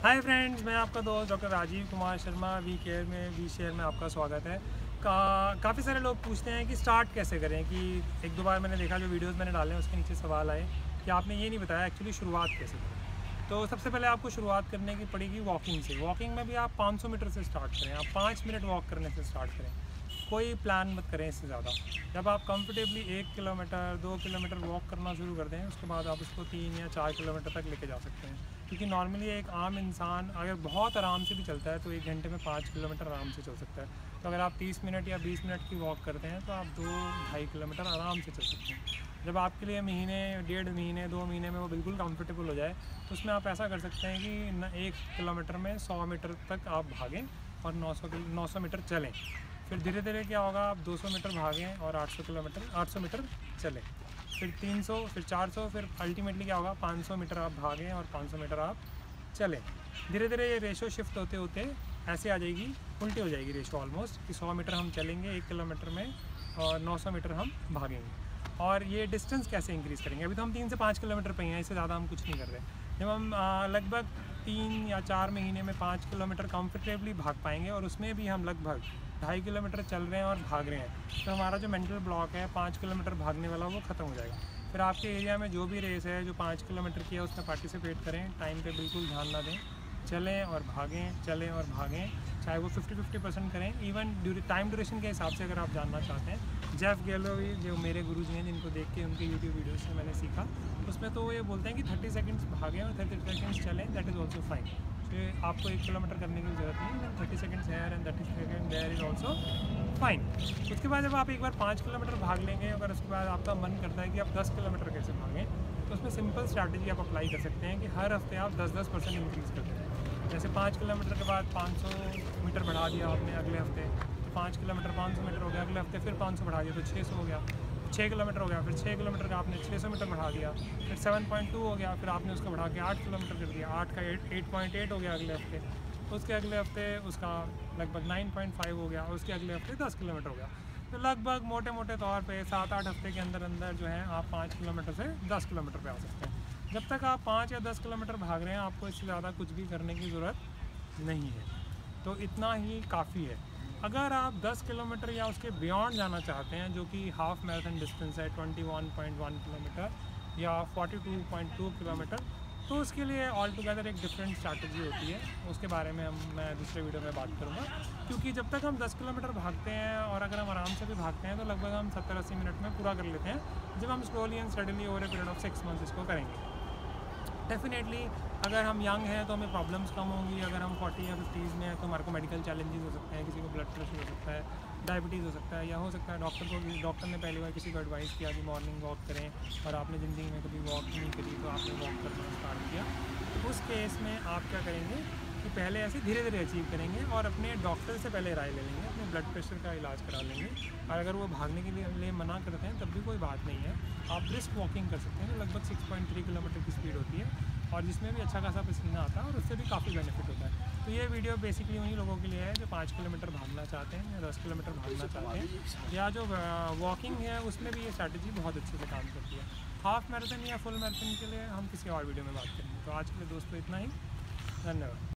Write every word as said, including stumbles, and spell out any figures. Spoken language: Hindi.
हाय फ्रेंड्स, मैं आपका दोस्त doctor Rajeev Kumar Sharma we care में वी शेयर में आपका स्वागत है। का काफ़ी सारे लोग पूछते हैं कि स्टार्ट कैसे करें। कि एक दो बार मैंने देखा जो वीडियोस मैंने डाले हैं उसके नीचे सवाल आए कि आपने ये नहीं बताया एक्चुअली शुरुआत कैसे करें। तो सबसे पहले आपको शुरुआत करने की पड़ेगी वॉकिंग से। वॉकिंग में भी आप पाँच सौ मीटर से स्टार्ट करें, आप पाँच मिनट वॉक करने से स्टार्ट करें। कोई प्लान मत करें इससे ज़्यादा। जब आप कंफर्टेबली एक किलोमीटर दो किलोमीटर वॉक करना शुरू कर दें उसके बाद आप उसको तीन या चार किलोमीटर तक लेके जा सकते हैं। क्योंकि नॉर्मली एक आम इंसान अगर बहुत आराम से भी चलता है तो एक घंटे में पाँच किलोमीटर आराम से चल सकता है। तो अगर आप तीस मिनट या बीस मिनट की वॉक करते हैं तो आप दो ढाई किलोमीटर आराम से चल सकते हैं। जब आपके लिए महीने डेढ़ महीने दो महीने में वो बिल्कुल कंफर्टेबल हो जाए तो उसमें आप ऐसा कर सकते हैं कि न एक किलोमीटर में सौ मीटर तक आप भागें और नौ सौ नौ सौ मीटर चलें। फिर धीरे धीरे क्या होगा, आप दो सौ मीटर भागें और आठ सौ किलोमीटर आठ सौ मीटर चलें। फिर तीन सौ, फिर चार सौ, फिर अल्टीमेटली क्या होगा, पाँच सौ मीटर आप भागें और पाँच सौ मीटर आप चलें। धीरे धीरे ये रेशो शिफ्ट होते होते ऐसे आ जाएगी, उल्टी हो जाएगी रेशो ऑलमोस्ट, कि सौ मीटर हम चलेंगे एक किलोमीटर में और नौ सौ मीटर हम भागेंगे। और ये डिस्टेंस कैसे इंक्रीज़ करेंगे, अभी तो हम तीन से पाँच किलोमीटर पे हैं, इससे ज़्यादा हम कुछ नहीं कर रहे। जब हम लगभग तीन या चार महीने में पाँच किलोमीटर कंफर्टेबली भाग पाएंगे और उसमें भी हम लगभग ढाई किलोमीटर चल रहे हैं और भाग रहे हैं तो हमारा जो मेंटल ब्लॉक है पाँच किलोमीटर भागने वाला वो ख़त्म हो जाएगा। फिर आपके एरिया में जो भी रेस है जो पाँच किलोमीटर की है उसमें पार्टिसिपेट करें, टाइम पे बिल्कुल ध्यान ना दें, चलें और भागें चलें और भागें, चाहे वो फिफ्टी फिफ्टी परसेंट करें। इवन ड्यूरी टाइम ड्यूरेशन के हिसाब से अगर आप जानना चाहते हैं, जेफ गैलोवी जो मेरे गुरुजी हैं जिनको देख के उनके यूट्यूब वीडियो से मैंने सीखा, उसमें तो वो ये बोलते हैं कि थर्टी सेकेंड्स भागें और थर्टी सेकेंड्स चलें, दैट इज़ ऑल्सो फाइन। फिर आपको एक किलोमीटर करने की ज़रूरत नहीं, thirty seconds here and thirty second there is also fine. उसके बाद जब आप एक बार पाँच किलोमीटर भाग लेंगे, अगर उसके बाद आपका मन करता है कि आप दस किलोमीटर कैसे भागें, तो उसमें सिंपल स्ट्रैटेजी आप अप्लाई कर सकते हैं कि हर हफ्ते आप दस दस परसेंट इंक्रीज़ कर दें। जैसे पाँच किलोमीटर के बाद पाँच सौ मीटर बढ़ा दिया आपने अगले हफ्ते, तो पाँच किलोमीटर पाँच सौ मीटर हो गया, अगले हफ्ते फिर पाँच सौ बढ़ा दिया तो छः सौ हो गया, छः किलोमीटर हो गया, फिर छः किलोमीटर का आपने छः सौ मीटर बढ़ा दिया, फिर सेवन पॉइंट टू हो गया, फिर आपने उसको बढ़ा के आठ किलोमीटर कर दिया, आठ का एट एट पॉइंट एट हो गया अगले हफ्ते, उसके अगले हफ्ते उसका लगभग नाइन पॉइंट फाइव हो गया, उसके अगले हफ्ते दस किलोमीटर हो गया। तो लगभग मोटे मोटे तौर पे सात आठ हफ्ते के अंदर अंदर जो है आप पाँच किलोमीटर से दस किलोमीटर पे आ सकते हैं। जब तक आप पाँच या दस किलोमीटर भाग रहे हैं आपको इससे ज़्यादा कुछ भी करने की ज़रूरत नहीं है, तो इतना ही काफ़ी है। अगर आप दस किलोमीटर या उसके बियॉन्ड जाना चाहते हैं, जो कि हाफ मैराथन डिस्टेंस है इक्कीस पॉइंट एक किलोमीटर या बयालीस पॉइंट दो किलोमीटर, तो उसके लिए ऑल टुगेदर एक डिफरेंट स्ट्रैटेजी होती है। उसके बारे में हम मैं दूसरे वीडियो में बात करूँगा। क्योंकि जब तक हम दस किलोमीटर भागते हैं और अगर हम आराम से भी भागते हैं तो लगभग हम सत्तर अस्सी मिनट में पूरा कर लेते हैं। जब हम slowly and steadily over a period of six months इसको करेंगे, डेफिनेटली अगर हम यंग हैं तो हमें प्रॉब्लम्स कम होंगी। अगर हम फोर्टी या फिफ्टीज़ में हैं तो हमारे को मेडिकल चैलेंजेस हो सकते हैं, किसी को ब्लड प्रेशर हो सकता है, डायबिटीज़ हो सकता है, या हो सकता है डॉक्टर को डॉक्टर ने पहली बार किसी को एडवाइस किया कि मॉर्निंग वॉक करें और आपने ज़िंदगी में कभी वॉक नहीं करी तो आपने वॉक करना स्टार्ट किया। तो उस केस में आप क्या करेंगे कि पहले ऐसे धीरे धीरे अचीव करेंगे और अपने डॉक्टर से पहले राय ले लेंगे, अपने ब्लड प्रेशर का इलाज करा लेंगे। और अगर वो भागने के लिए लिए मना करते हैं तब भी कोई बात नहीं है, आप ब्रिस्क वॉकिंग कर सकते हैं जो लगभग सिक्स पॉइंट थ्री किलोमीटर की स्पीड होती है और जिसमें भी अच्छा खासा पसीना आता है और उससे भी काफ़ी बेनिफिट होता है। तो ये वीडियो बेसिकली उन्हीं लोगों के लिए है जो पाँच किलोमीटर भागना चाहते हैं या दस किलोमीटर भागना चाहते हैं, या जो वॉकिंग है उसमें भी ये स्ट्रैटेजी बहुत अच्छे से काम करती है। हाफ मैराथन या फुल मैराथन के लिए हम किसी और वीडियो में बात करेंगे। तो आज के लिए दोस्तों इतना ही, धन्यवाद।